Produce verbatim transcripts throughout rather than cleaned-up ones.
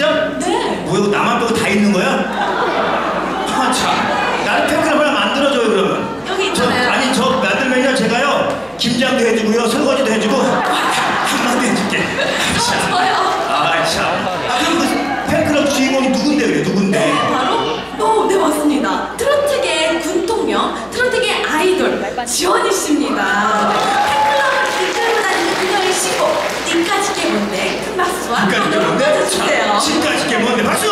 진짜? 네. 뭐야, 나만 빼고 다 있는 거야? 아, 참. 나를 팬클럽 하나 만들어줘요, 그러면. 여기 있잖아요. 저, 아니, 저 만들면요, 제가요, 김장도 해주고요, 설거지도 해주고, 한마디 해줄게. 참. 저요. 아, 참. 아, 그럼 그 팬클럽 주인공이 누군데, 그래, 누군데? 바로, 어, 네, 맞습니다. 트로트계 군통령, 트로트계 아이돌, 지원이 씨입니다. 팬클럽을 이끌고 다니는 그녀를 싣고, 니까지게 뭔데? 큰 박수와 니까지게 뭔데? 주세요. 니까지게 뭔데? 박수!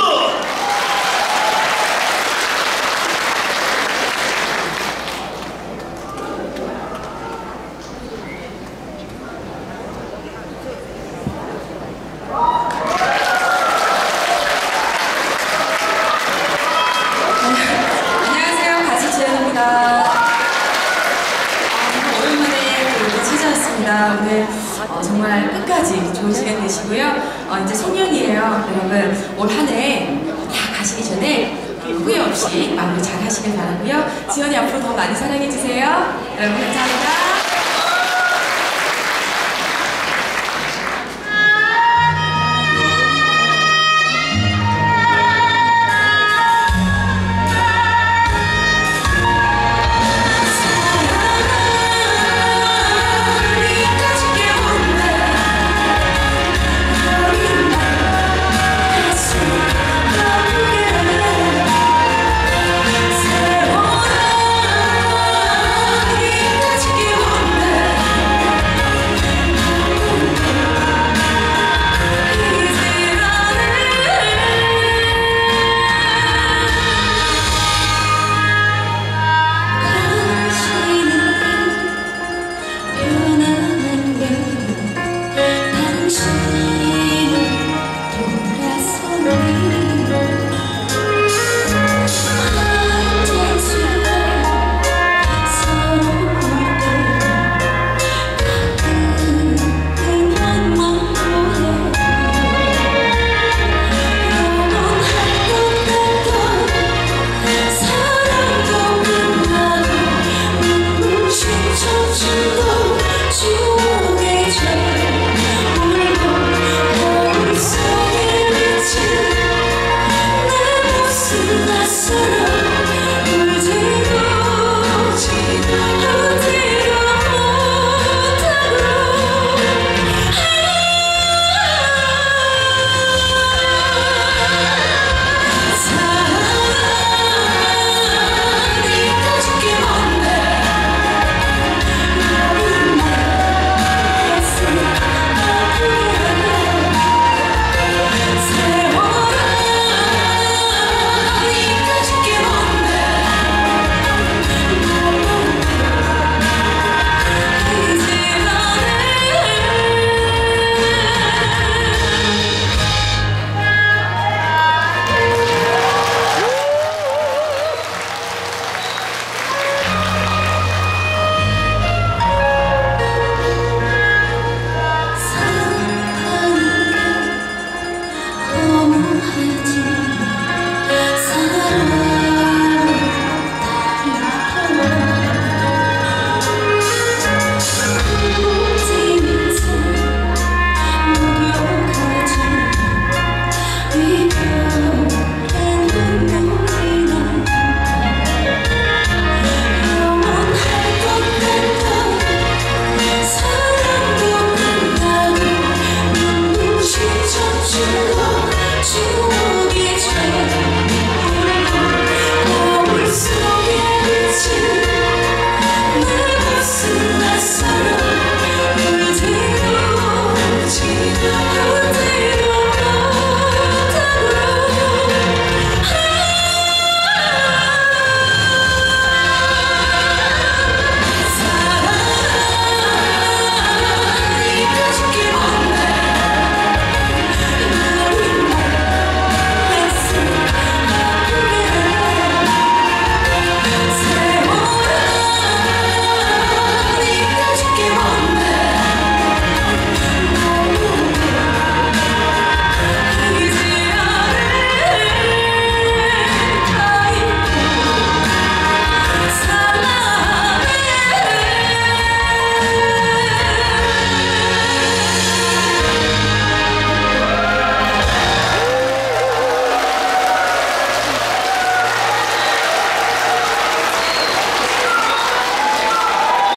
안녕하세요, 가수 지연입니다. 아, 오랜만에 이렇게 찾아왔습니다. 오늘 어, 정말 끝까지 좋은 시간 되시고요. 어, 이제 송년이에요. 여러분, 올 한 해 다 가시기 전에 후회 없이 마무리 잘 하시길 바라고요. 지연이 앞으로 더 많이 사랑해주세요.